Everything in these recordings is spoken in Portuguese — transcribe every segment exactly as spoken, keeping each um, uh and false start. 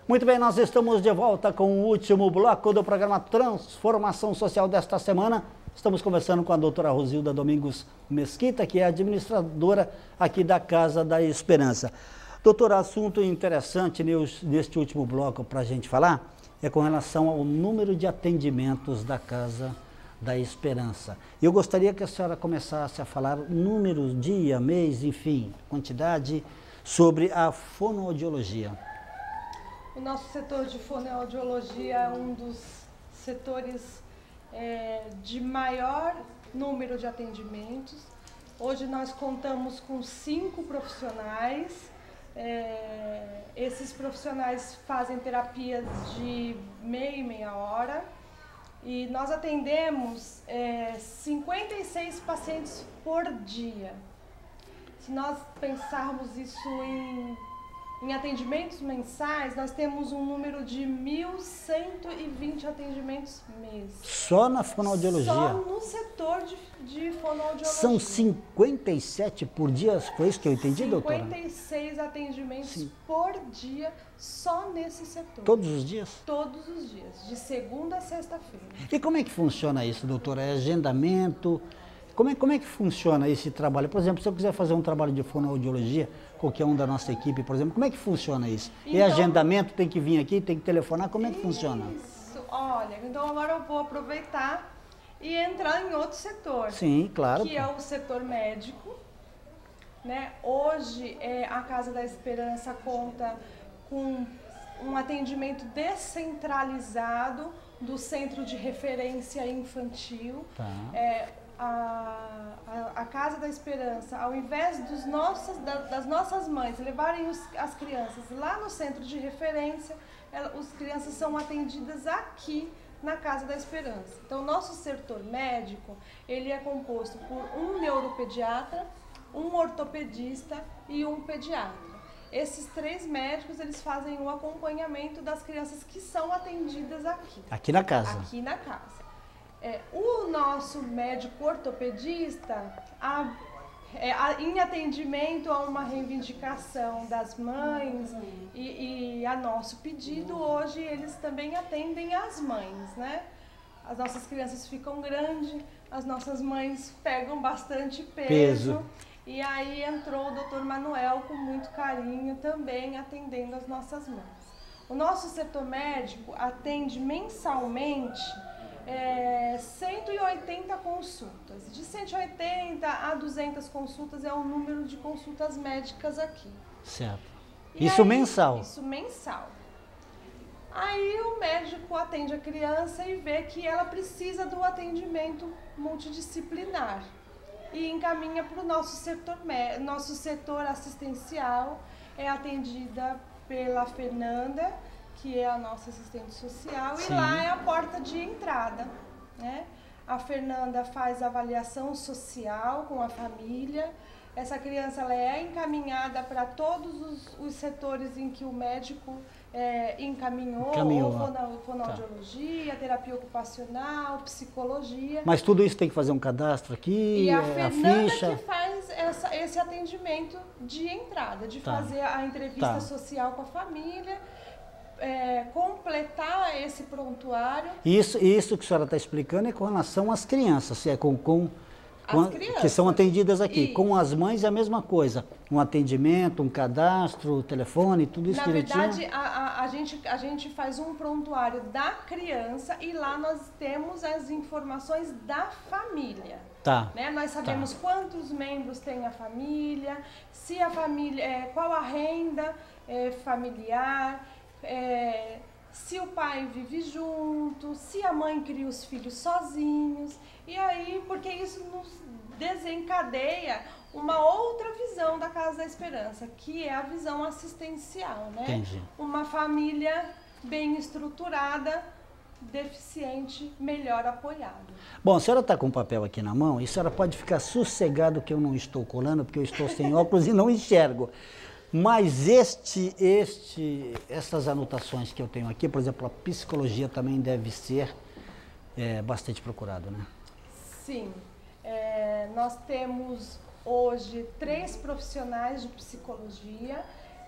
Muito bem, nós estamos de volta com o último bloco do programa Transformação Social desta semana. Estamos conversando com a doutora Rosilda Domingos Mesquita, que é administradora aqui da Casa da Esperança. Doutora, assunto interessante neste último bloco para a gente falar é com relação ao número de atendimentos da Casa da Esperança. Eu gostaria que a senhora começasse a falar números, dia, mês, enfim, quantidade, sobre a fonoaudiologia. O nosso setor de fonoaudiologia é um dos setores é, de maior número de atendimentos. Hoje nós contamos com cinco profissionais. É, esses profissionais fazem terapias de meia e meia hora e nós atendemos é, cinquenta e seis pacientes por dia. Se nós pensarmos isso em Em atendimentos mensais, nós temos um número de mil cento e vinte atendimentos mês. Só na fonoaudiologia? Só no setor de, de fonoaudiologia. São cinquenta e sete por dia, foi isso que eu entendi, doutora? cinquenta e seis atendimentos Sim. por dia, só nesse setor. Todos os dias? Todos os dias, de segunda a sexta-feira. E como é que funciona isso, doutora? É agendamento? Como é, como é que funciona esse trabalho? Por exemplo, se eu quiser fazer um trabalho de fonoaudiologia, qualquer um da nossa equipe, por exemplo, como é que funciona isso? Então, é agendamento, tem que vir aqui, tem que telefonar, como é que isso, funciona? Olha, então agora eu vou aproveitar e entrar em outro setor. Sim, claro. Que é o setor médico. Né? Hoje, é, a Casa da Esperança conta com um atendimento descentralizado do Centro de Referência Infantil. Tá. É, A, a, a Casa da Esperança, ao invés dos nossos, da, das nossas mães levarem os, as crianças lá no centro de referência, ela, as crianças são atendidas aqui na Casa da Esperança. Então, o nosso setor médico, ele é composto por um neuropediatra, um ortopedista e um pediatra. Esses três médicos, eles fazem o acompanhamento das crianças que são atendidas aqui. Aqui na casa? Aqui na casa. É, o nosso médico ortopedista, a, é, a, em atendimento a uma reivindicação das mães e, e a nosso pedido, hoje eles também atendem as mães, né? As nossas crianças ficam grandes, as nossas mães pegam bastante peso. peso. E aí entrou o doutor Manuel com muito carinho também atendendo as nossas mães. O nosso setor médico atende mensalmente É, cento e oitenta consultas. De cento e oitenta a duzentas consultas é o número de consultas médicas aqui. Certo. E isso aí, mensal? Isso mensal. Aí o médico atende a criança e vê que ela precisa do atendimento multidisciplinar e encaminha para o nosso setor, nosso setor assistencial. É atendida pela Fernanda, que é a nossa assistente social, Sim. e lá é a porta de entrada, né? A Fernanda faz avaliação social com a família. Essa criança ela é encaminhada para todos os, os setores em que o médico é, encaminhou, Encaminhou. Fono, fonoaudiologia, tá. terapia ocupacional, psicologia. Mas tudo isso tem que fazer um cadastro aqui, e a, a Fernanda ficha? que faz essa, esse atendimento de entrada, de tá. fazer a entrevista tá. social com a família, É, completar esse prontuário. Isso, isso que a senhora está explicando é com relação às crianças, é com, com, com as a, crianças. que são atendidas aqui. Isso. Com as mães é a mesma coisa, um atendimento, um cadastro, telefone, tudo isso Na direitinho. verdade, a, a, a, gente, a gente faz um prontuário da criança e lá nós temos as informações da família. Tá. Né? Nós sabemos tá. quantos membros tem a família, se a família, é, qual a renda é, familiar, É, se o pai vive junto, se a mãe cria os filhos sozinhos, e aí, porque isso nos desencadeia uma outra visão da Casa da Esperança, que é a visão assistencial, né? Entendi. Uma família bem estruturada, deficiente, melhor apoiada. Bom, a senhora está com o papel aqui na mão e a senhora pode ficar sossegado que eu não estou colando, porque eu estou sem óculos e não enxergo. Mas este, este, essas anotações que eu tenho aqui, por exemplo, a psicologia também deve ser é, bastante procurado, né? Sim. É, nós temos hoje três profissionais de psicologia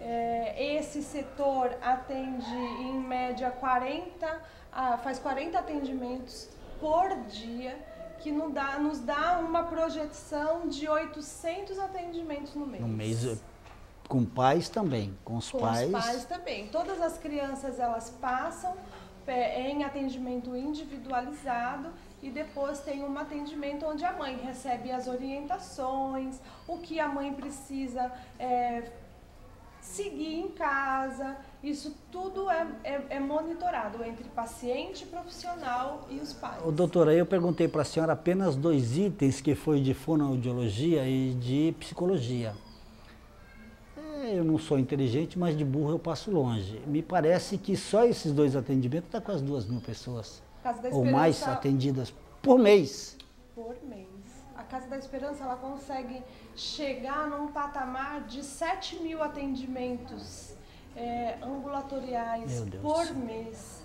É, esse setor atende em média quarenta, ah, faz quarenta atendimentos por dia, que nos dá, nos dá uma projeção de oitocentos atendimentos no mês. No mês, com pais também, com os com pais. Com os pais também. Todas as crianças, elas passam é, em atendimento individualizado e depois tem um atendimento onde a mãe recebe as orientações, o que a mãe precisa é, seguir em casa. Isso tudo é, é, é monitorado entre paciente, profissional e os pais. Ô, doutora, eu perguntei para a senhora apenas dois itens, que foi de fonoaudiologia e de psicologia. É, eu não sou inteligente, mas de burro eu passo longe. Me parece que só esses dois atendimentos dá quase duas mil pessoas. Casa da ou Esperança, mais atendidas por mês. Por mês. A Casa da Esperança, ela consegue chegar num patamar de sete mil atendimentos é, ambulatoriais por mês.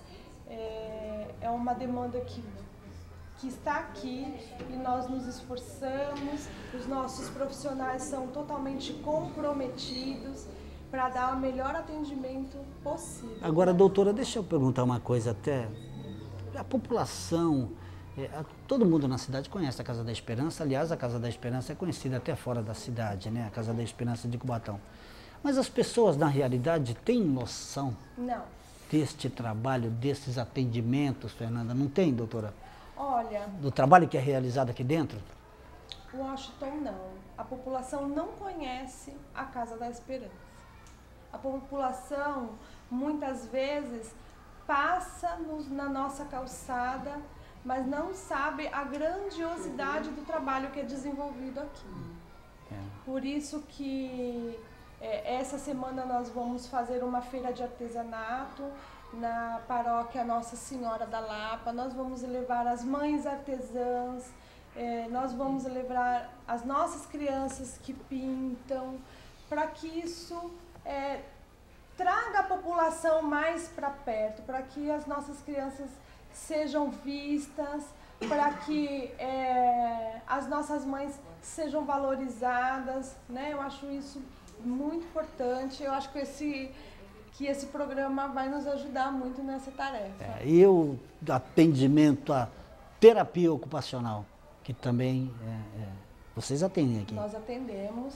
É, é uma demanda que, que está aqui e nós nos esforçamos, os nossos profissionais são totalmente comprometidos para dar o melhor atendimento possível. Agora, doutora, deixa eu perguntar uma coisa até. A população, é, a, todo mundo na cidade conhece a Casa da Esperança. Aliás, a Casa da Esperança é conhecida até fora da cidade, né? A Casa da Esperança de Cubatão. Mas as pessoas, na realidade, têm noção Não. deste trabalho, desses atendimentos, Fernanda? Não tem, doutora? Olha... Do trabalho que é realizado aqui dentro? Washington, não. A população não conhece a Casa da Esperança. A população, muitas vezes, passa nos, na nossa calçada, mas não sabe a grandiosidade do trabalho que é desenvolvido aqui. É. Por isso que é, essa semana nós vamos fazer uma feira de artesanato na paróquia Nossa Senhora da Lapa. Nós vamos levar as mães artesãs, é, nós vamos levar as nossas crianças que pintam, para que isso é, traga a população mais para perto, para que as nossas crianças sejam vistas, para que é, as nossas mães sejam valorizadas, né? Eu acho isso muito importante. Eu acho que esse, que esse programa vai nos ajudar muito nessa tarefa. É, e o atendimento à terapia ocupacional, que também é, é, vocês atendem aqui? Nós atendemos.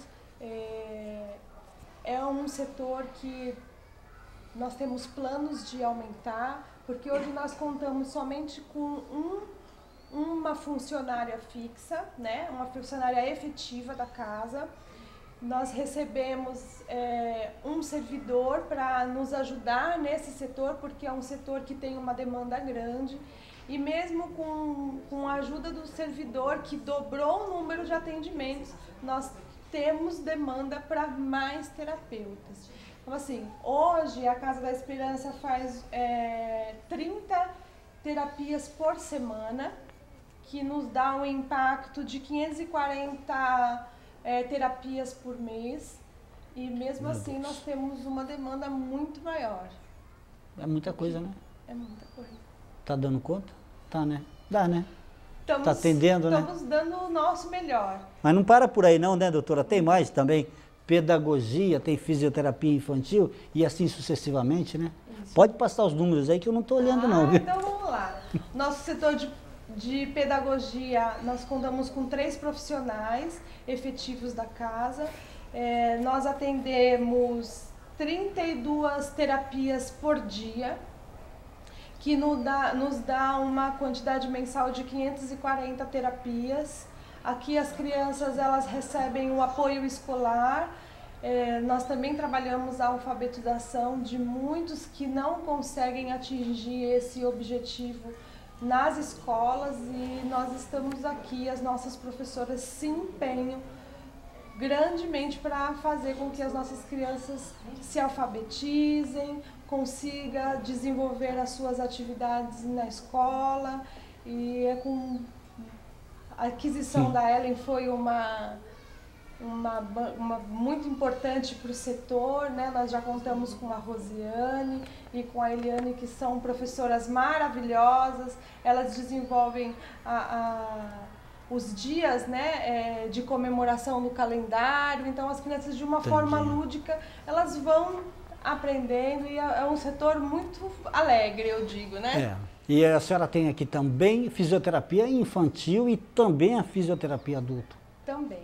É, é um setor que nós temos planos de aumentar, porque hoje nós contamos somente com um, uma funcionária fixa, né? Uma funcionária efetiva da casa. Nós recebemos é, um servidor para nos ajudar nesse setor, porque é um setor que tem uma demanda grande. E mesmo com, com a ajuda do servidor, que dobrou o número de atendimentos, nós temos demanda para mais terapeutas. Então, assim, hoje a Casa da Esperança faz é, trinta terapias por semana, que nos dá um impacto de quinhentas e quarenta é, terapias por mês. E mesmo Meu assim Deus. Nós temos uma demanda muito maior. É muita coisa, né? É muita coisa. Tá dando conta? Tá, né? Dá, né? Estamos, tá atendendo, estamos né? Estamos dando o nosso melhor. Mas não para por aí não, né, doutora? Tem mais também. Pedagogia, tem fisioterapia infantil e assim sucessivamente, né? Isso. Pode passar os números aí que eu não estou olhando ah, não. Viu? Então vamos lá. Nosso setor de, de pedagogia, nós contamos com três profissionais efetivos da casa. É, nós atendemos trinta e duas terapias por dia, que nos dá, nos dá uma quantidade mensal de quinhentas e quarenta terapias. Aqui as crianças, elas recebem o apoio escolar. É, nós também trabalhamos a alfabetização de muitos que não conseguem atingir esse objetivo nas escolas, e nós estamos aqui, as nossas professoras se empenham grandemente para fazer com que as nossas crianças se alfabetizem, consiga desenvolver as suas atividades na escola. E é com a aquisição Sim. da Ellen foi uma, uma, uma muito importante para o setor, né? Nós já contamos com a Rosiane e com a Eliane, que são professoras maravilhosas. Elas desenvolvem a, a os dias, né, é, de comemoração no calendário. Então as crianças, de uma Entendi. forma lúdica, elas vão aprendendo e é um setor muito alegre, eu digo, né? É. E a senhora tem aqui também fisioterapia infantil e também a fisioterapia adulto. Também.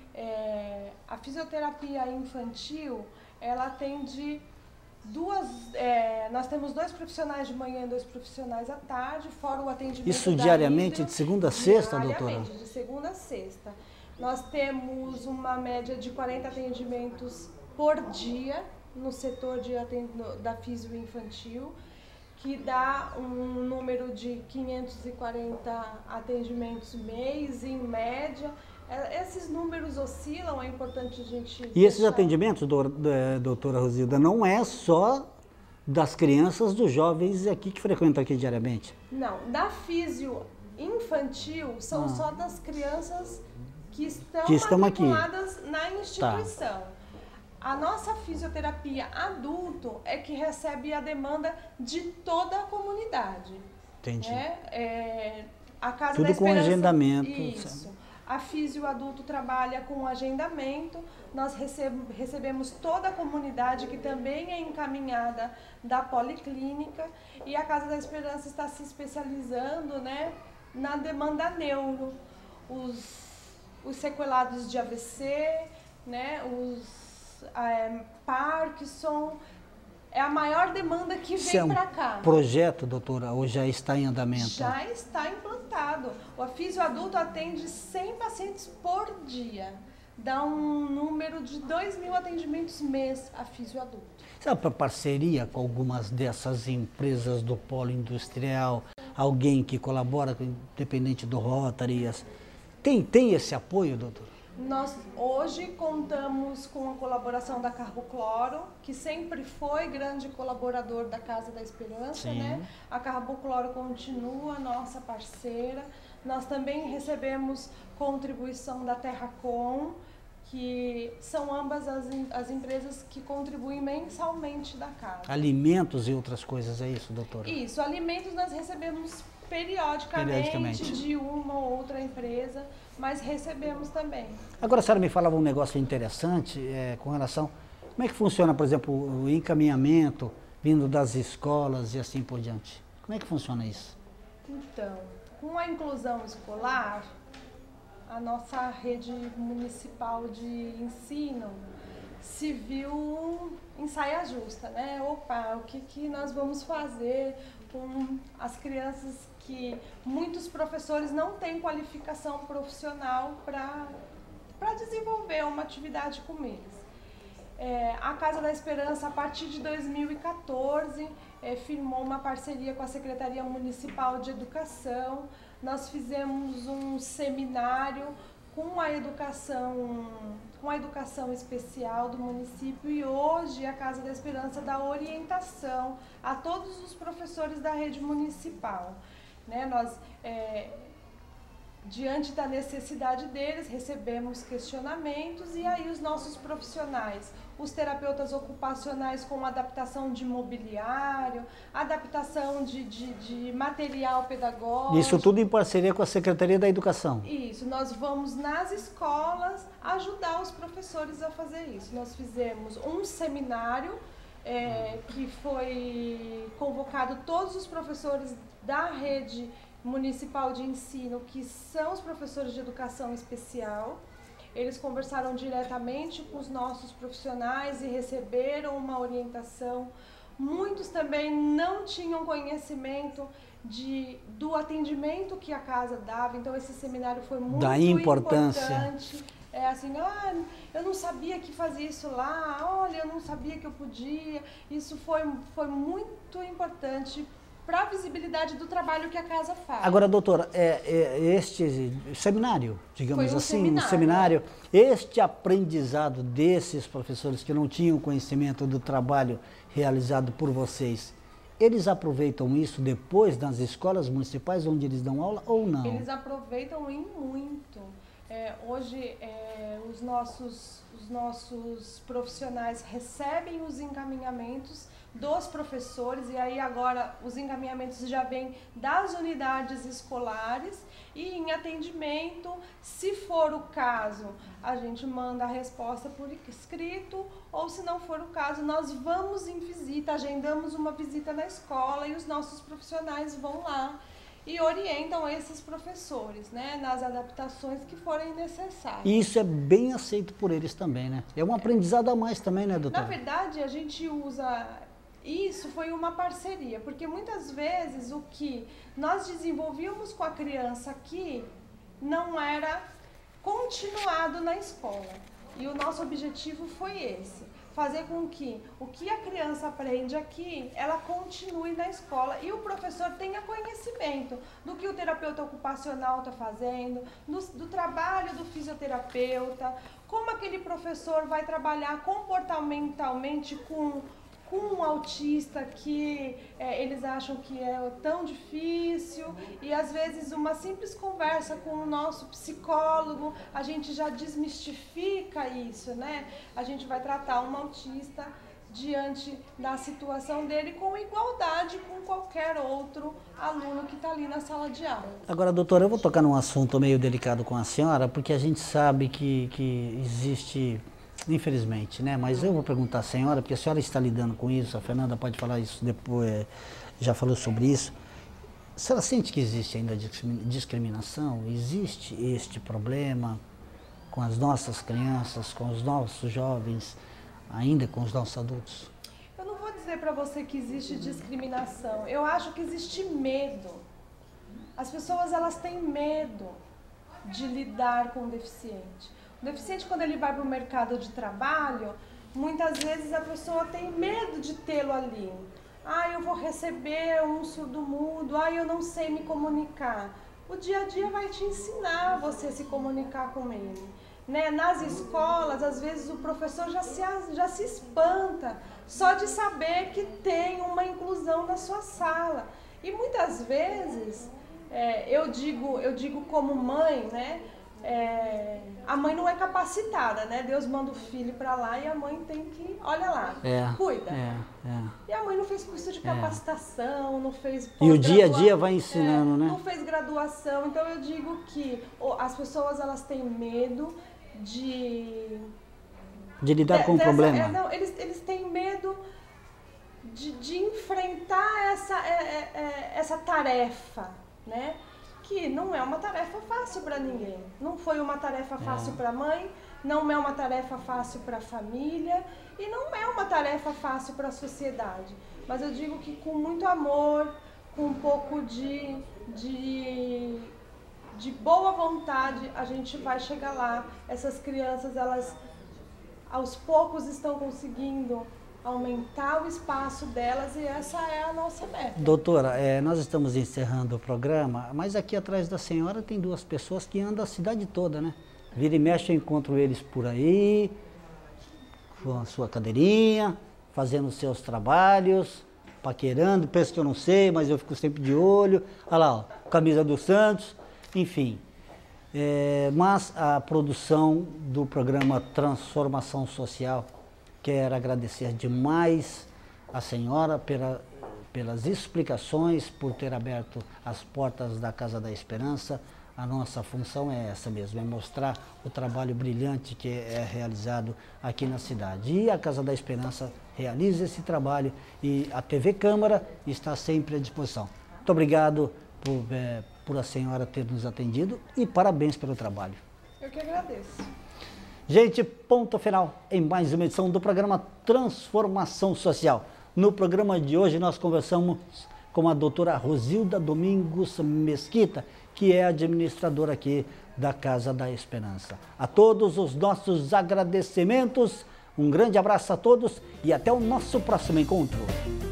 É, a fisioterapia infantil, ela atende duas... É, nós temos dois profissionais de manhã e dois profissionais à tarde, fora o atendimento Isso da diariamente, hidro, de segunda a sexta, doutora? Diariamente, de segunda a sexta. Nós temos uma média de quarenta atendimentos por dia no setor de atend... da fisio infantil, que dá um número de quinhentos e quarenta atendimentos mês, em média. Esses números oscilam, é importante a gente... E esses deixar... atendimentos, doutora Rosilda, não é só das crianças, dos jovens aqui que frequentam aqui diariamente? Não, da fisio infantil são ah. só das crianças que estão, que estão matriculadas aqui. na instituição. Tá. A nossa fisioterapia adulto é que recebe a demanda de toda a comunidade. Entendi. Né? É, a Casa Tudo da Esperança, com agendamento. Isso. A fisio adulto trabalha com agendamento. Nós receb, recebemos toda a comunidade que também é encaminhada da policlínica. E a Casa da Esperança está se especializando, né, na demanda neuro. Os, os sequelados de A V C, né, os É, Parkinson, é a maior demanda que vem é um para cá. Projeto, doutora, ou já está em andamento? Já está implantado. O fisio adulto atende cem pacientes por dia. Dá um número de dois mil atendimentos mês a fisio adulto. Sabe, para parceria com algumas dessas empresas do polo industrial, alguém que colabora, independente do Rotary, tem, tem esse apoio, doutora? Nós hoje contamos com a colaboração da Carbocloro, que sempre foi grande colaborador da Casa da Esperança, Sim. né? A Carbocloro continua nossa parceira. Nós também recebemos contribuição da Terracom, que são ambas as, as empresas que contribuem mensalmente da casa. Alimentos e outras coisas, é isso, doutora? Isso, alimentos nós recebemos periodicamente, periodicamente. de uma ou outra empresa, mas recebemos também. Agora a senhora me falava um negócio interessante é, com relação, como é que funciona, por exemplo, o encaminhamento vindo das escolas e assim por diante? Como é que funciona isso? Então, com a inclusão escolar, a nossa rede municipal de ensino se viu em saia justa, né? Opa, o que, que nós vamos fazer com as crianças que muitos professores não têm qualificação profissional para para desenvolver uma atividade com eles. É, a Casa da Esperança, a partir de dois mil e quatorze, é, firmou uma parceria com a Secretaria Municipal de Educação. Nós fizemos um seminário com a educação, com a educação especial do município, e hoje a Casa da Esperança dá orientação a todos os professores da rede municipal. Né? Nós, é, diante da necessidade deles, recebemos questionamentos e aí os nossos profissionais, os terapeutas ocupacionais com adaptação de mobiliário, adaptação de, de, de material pedagógico. Isso tudo em parceria com a Secretaria da Educação? Isso, nós vamos nas escolas ajudar os professores a fazer isso. Nós fizemos um seminário é, que foi convocado todos os professores da rede municipal de ensino, que são os professores de educação especial. Eles conversaram diretamente com os nossos profissionais e receberam uma orientação. Muitos também não tinham conhecimento de, do atendimento que a casa dava, então esse seminário foi muito da importância. importante. É assim, ah, eu não sabia que fazia isso lá, olha, eu não sabia que eu podia. Isso foi, foi muito importante para a visibilidade do trabalho que a casa faz. Agora, doutora, é, é, este seminário, digamos um assim, seminário. um seminário, este aprendizado desses professores que não tinham conhecimento do trabalho realizado por vocês, eles aproveitam isso depois nas escolas municipais onde eles dão aula ou não? Eles aproveitam em muito. É, hoje é, os, nossos, os nossos profissionais recebem os encaminhamentos dos professores, e aí agora os encaminhamentos já vêm das unidades escolares, e em atendimento, se for o caso, a gente manda a resposta por escrito, ou se não for o caso, nós vamos em visita, agendamos uma visita na escola e os nossos profissionais vão lá e orientam esses professores, né, nas adaptações que forem necessárias. E isso é bem aceito por eles também, né? É um aprendizado a mais também, né, doutora? Na verdade, a gente usa... Isso foi uma parceria, porque muitas vezes o que nós desenvolvíamos com a criança aqui não era continuado na escola. E o nosso objetivo foi esse, fazer com que o que a criança aprende aqui, ela continue na escola e o professor tenha conhecimento do que o terapeuta ocupacional está fazendo, do, do trabalho do fisioterapeuta, como aquele professor vai trabalhar comportamentalmente com com um autista que é, eles acham que é tão difícil, e às vezes uma simples conversa com o nosso psicólogo, a gente já desmistifica isso, né? A gente vai tratar um autista diante da situação dele com igualdade com qualquer outro aluno que está ali na sala de aula. Agora, doutora, eu vou tocar num assunto meio delicado com a senhora, porque a gente sabe que, que existe... Infelizmente, né? Mas eu vou perguntar à senhora, porque a senhora está lidando com isso, a Fernanda pode falar isso depois, já falou sobre isso. A senhora sente que existe ainda discriminação? Existe este problema com as nossas crianças, com os nossos jovens, ainda com os nossos adultos? Eu não vou dizer para você que existe discriminação, eu acho que existe medo. As pessoas, elas têm medo de lidar com o deficiente. O deficiente, quando ele vai para o mercado de trabalho, muitas vezes a pessoa tem medo de tê-lo ali. Ah, eu vou receber um surdo-mudo, ah, eu não sei me comunicar. O dia a dia vai te ensinar você a se comunicar com ele. Né? Nas escolas, às vezes o professor já se, já se espanta só de saber que tem uma inclusão na sua sala. E muitas vezes, é, eu digo, eu digo como mãe, né? É, a mãe não é capacitada, né? Deus manda o filho para lá e a mãe tem que, olha lá, é, cuida. É, é. E a mãe não fez curso de capacitação, é. não fez... E o dia a dia vai ensinando, é, né? Não fez graduação, então eu digo que as pessoas, elas têm medo de... De lidar de, com o dessa, problema. É, não, eles, eles têm medo de, de enfrentar essa, é, é, essa tarefa, né? Que não é uma tarefa fácil para ninguém. Não foi uma tarefa fácil é. para a mãe, não é uma tarefa fácil para a família e não é uma tarefa fácil para a sociedade. Mas eu digo que com muito amor, com um pouco de, de, de boa vontade, a gente vai chegar lá. Essas crianças, elas aos poucos estão conseguindo aumentar o espaço delas e essa é a nossa meta. Doutora, é, nós estamos encerrando o programa, mas aqui atrás da senhora tem duas pessoas que andam a cidade toda, né? Vira e mexe, eu encontro eles por aí, com a sua cadeirinha, fazendo os seus trabalhos, paquerando, penso que eu não sei, mas eu fico sempre de olho. Olha lá, ó, camisa do Santos, enfim. É, mas a produção do programa Transformação Social, quero agradecer demais a senhora pela, pelas explicações, por ter aberto as portas da Casa da Esperança. A nossa função é essa mesmo, é mostrar o trabalho brilhante que é realizado aqui na cidade. E a Casa da Esperança realiza esse trabalho e a T V Câmara está sempre à disposição. Muito obrigado por, é, por a senhora ter nos atendido e parabéns pelo trabalho. Eu que agradeço. Gente, ponto final em mais uma edição do programa Transformação Social. No programa de hoje nós conversamos com a doutora Rosilda Domingos Mesquita, que é administradora aqui da Casa da Esperança. A todos os nossos agradecimentos, um grande abraço a todos e até o nosso próximo encontro.